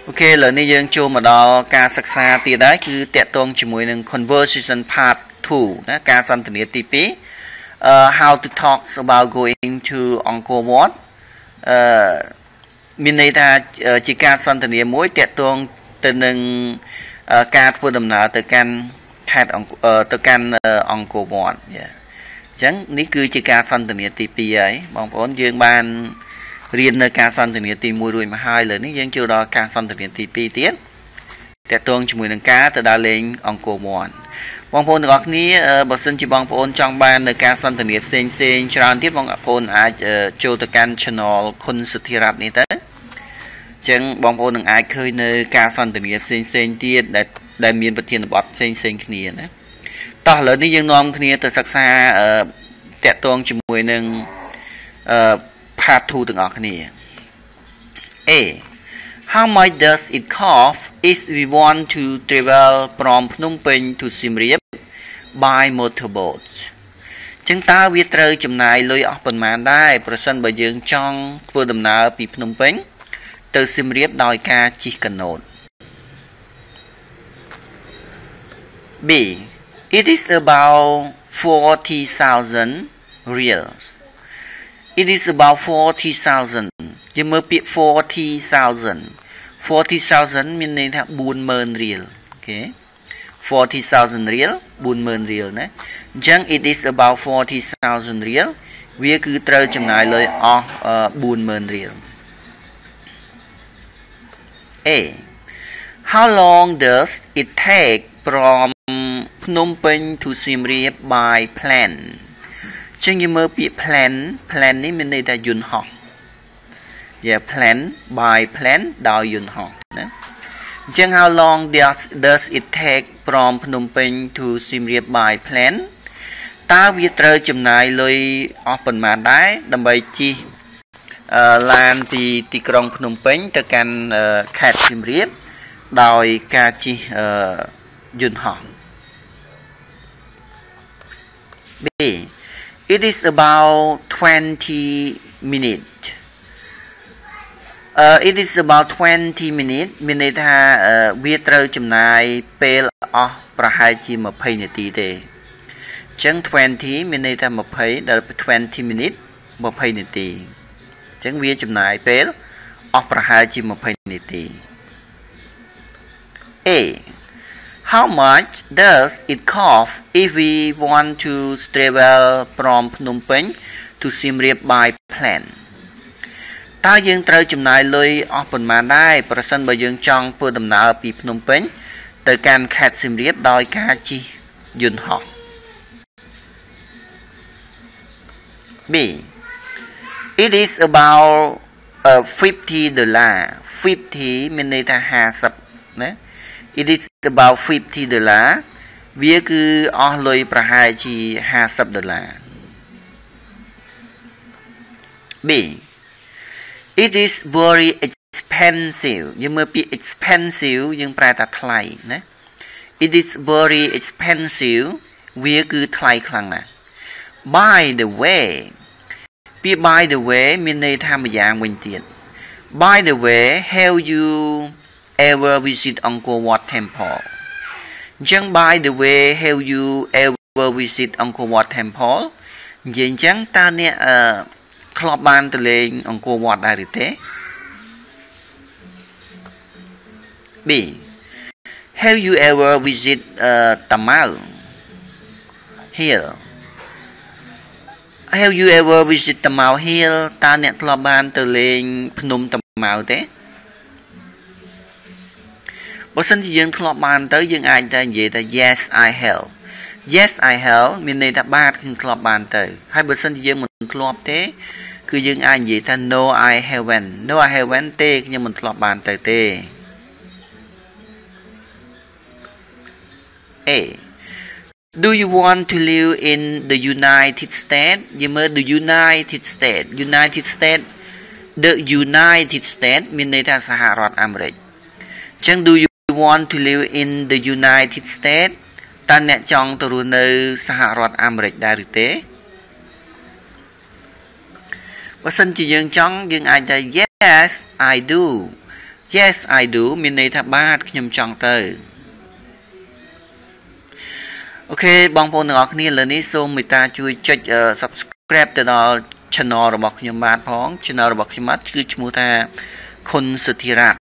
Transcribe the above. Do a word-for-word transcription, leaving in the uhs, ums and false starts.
Ok, lần nàyយើងចូលមកដល់ការសិក្សាទៀតដែរគឺតាក់ទងជាមួយនឹង conversation part two ណាការសន្ទនាទីtwo អឺ how to talk about going to Angkor Wat អឺមានន័យថាជាការសន្ទនាមួយតាក់ទងទៅនឹងការធ្វើដំណើរទៅកាន់ខេត្តទៅកាន់ Angkor Wat អញ្ចឹងនេះគឺជាការសន្ទនាទីtwoហើយបងប្អូនយើងបានរៀននៅការសន្ទនាទីoneរួចមកហើយលើនេះយើងចូលដល់ការសន្ទនាទីtwoទៀតតាក់ទងជាមួយនឹងការទៅដើរលេងអង្គរវត្តបងប្អូនទាំងអស់គ្នាបើសិនជាបងប្អូនចង់បាននៅការសន្ទនាផ្សេងផ្សេងច្រើនទៀតបងប្អូនអាចចូលទៅកាន់ channel គុណសុធិរតនេះទៅអញ្ចឹងបងប្អូននឹងអាចឃើញនៅការសន្ទនាផ្សេងផ្សេងទៀតដែលដែលមានប្រធានបទផ្សេងផ្សេងគ្នាណាតោះឥឡូវនេះយើងនាំគ្នាទៅសិក្សាតាក់ទងជាមួយនឹងអឺpart two ទាំងអស់គ្នា A How much does it cost if we want to travel from Phnom Penh to Siem Reap by motorboat ចឹងតើវាត្រូវចំណាយលុយអស់ប៉ុន្មានដែរប្រសិនបើយើងចង់ធ្វើដំណើរពីភ្នំពេញទៅសៀមរាបដោយការជិះកាណូត B It is about forty thousand reals It is about forty thousand យើងមើលពាក្យ forty thousand forty thousand មានន័យថាfour thousandរៀលអូខេ forty thousandរៀលfour thousandរៀលណាអញ្ចឹង it is about forty thousandរៀលវាគឺត្រូវចំណាយលុយអស់four thousandរៀល A How long does it take from Phnom Penh to Siem Reap by planeចឹងយើងមើលពាក្យ plan plan នេះមានន័យថាយន្តហោះ Yeah plan by plan ដោយយន្តហោះណាអញ្ចឹង how long does does it take from Phnom Penh to Siem Reap by plane តើវាត្រូវចំណាយលុយអស់ប៉ុន្មានដែរដើម្បីជិះឡានពីទីក្រុងភ្នំពេញទៅកាន់ខេត្តសៀមរាបដោយការជិះយន្តហោះ B It is about twenty minutes. Uh, it is about twenty minutes. មានន័យថាវាត្រូវចំណាយពេលអស់ប្រហែលជាtwentyនាទីទេអញ្ចឹងtwentyមានន័យថាtwentyដល់twenty minutes twentyនាទីអញ្ចឹងវាចំណាយពេលអស់ប្រហែលជាtwentyនាទី A How much does it cost if we want to travel from Phnom Penh to Siem Reap by plane តើយើងត្រូវចំណាយលុយអស់ប៉ុន្មានដែរប្រសិនបើយើងចង់ធ្វើដំណើរពីភ្នំពេញទៅកាន់ខេត្តសៀមរាបដោយការជិះយន្តហោះ B It is about uh, fifty dollars fifty មានន័យថាfiftyណា It is about fifty dollars វាគឺអស់លុយប្រហែលជាfifty dollars B It is very expensive យើងមើលពាក្យ expensive យើងប្រែថាថ្លៃណា It is very expensive វាគឺថ្លៃខ្លាំងណាស់ By the way ពាក្យ by the way មានន័យថាម្យ៉ាងវិញទៀត By the way have you ever visit Angkor Wat temple អញ្ចឹង by the way have you ever visit Angkor Wat temple និយាយអញ្ចឹងតើអ្នកអឺធ្លាប់បានទៅលេងអង្គរវត្តដែរឬទេ B Have you ever visit uh, Tamau Hill Have you ever visit Tamau Hill តើអ្នកធ្លាប់បានទៅលេងភ្នំតាម៉ៅទេបើសិនជាយើងធ្លាប់បានទៅយើងអាចតែនិយាយថា Yes I have Yes I have មានន័យថាបាទខ្ញុំធ្លាប់បានទៅហើយបើសិនជាយើងមិនធ្លាប់ទេគឺយើងអាចនិយាយថា No I haven't No I haven't ទេខ្ញុំមិនធ្លាប់បានទៅទេ A Do you want to live in the United States យើងមើល the United States United States the United States មានន័យថាសហរដ្ឋអាមេរិកអញ្ចឹង Do you want to live in the United States តើអ្នកចង់ទៅរស់នៅសហរដ្ឋអាមេរិកដែរឬទេបើសិនជាយើងចង់យើងអាចថា Yes I do Yes I do មានន័យថាបាទខ្ញុំចង់ទៅអូខេបងប្អូនទាំងអស់គ្នាឥឡូវនេះសូមមេត្តាជួយចុច subscribe ទៅដល់ channel របស់ខ្ញុំបាទផង channel របស់ខ្ញុំបាទគឺឈ្មោះថាខុនសុធិរត